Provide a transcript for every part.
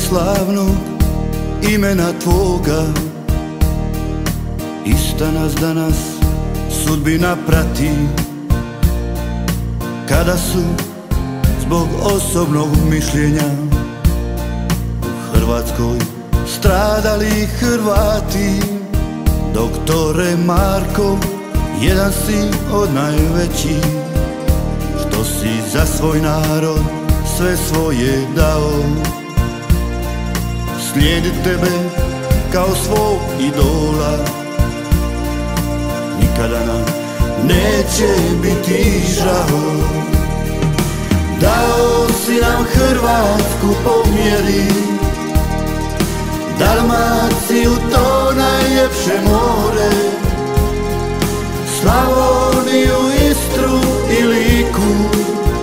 slavnog imena tvoga. Ista nas danas sudbina prati, kada su zbog osobnog mišljenja u Hrvatskoj stradali Hrvati. Doktore Marko, jedan si od najvećih, što si za svoj narod sve svoje dao. Slijedi tebe kao svog idola, nikada nam neće biti žao. Dao si nam Hrvatsku po mjeri, Dalmaciju to najljepše more, Slavoniju, Istru i Liku.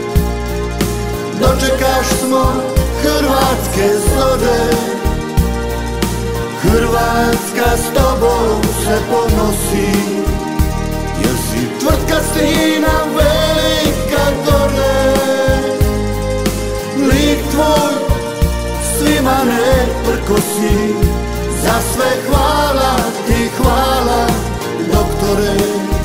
Dočekaš smo hrvatske zore, Hrvatska s tobom se ponosi, jer si tvrtka stina velika gore. Lik tvoj svima ne prkosi, za sve hvala ti, hvala doktore.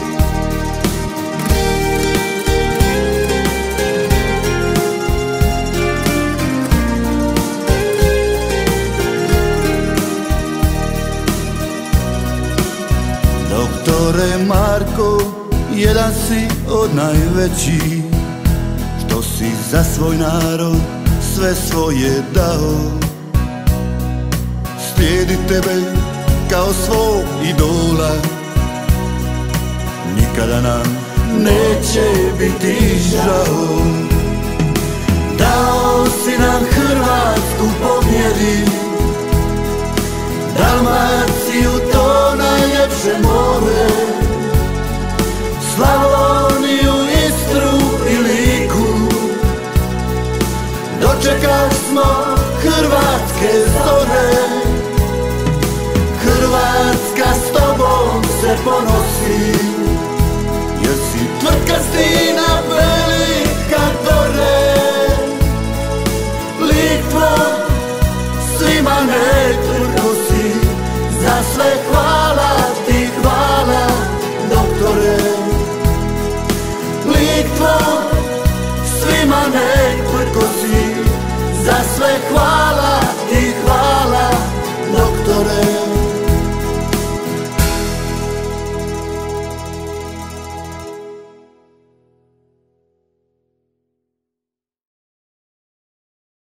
Doktore Marko, jedan si od najvećih, što si za svoj narod sve svoje dao. Slijedi tebe kao svog idola, nikada nam neće biti žao. Dao si nam Hrvatsku po mjeri, Dalmaciju to najljepše more, Slavoniju, Istru i Liku. Dočekaš smo hrvatske zore, Hrvatska s tobom se ponosi, jer si tvrtka stina velika gore. Lik tvoj svima ne prkosi, za sve hvala ti, hvala doktore. Lik tvoj svima ne prkosi, za sve hvala